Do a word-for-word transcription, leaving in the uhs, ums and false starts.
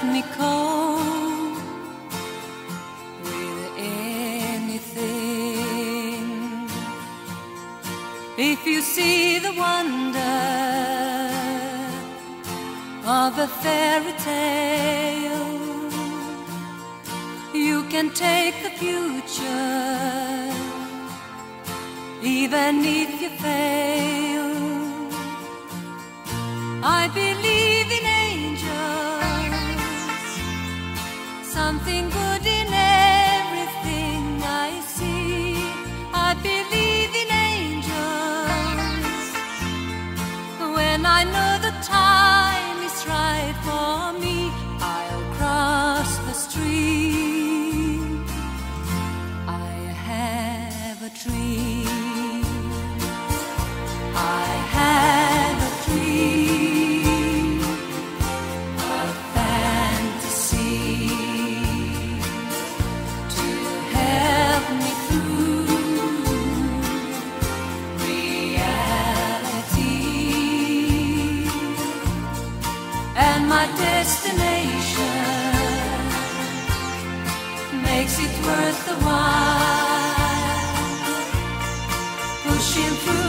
help me cope with anything. If you see the wonder of a fairy tale, you can take the future, even if you fail. I believe in angels, something good in everything I see. I believe in angels when I know the time is right for me. I'll cross the street. I have a dream. I have a dream, a fantasy to help me through reality. And my destination makes it worth the while, pushing through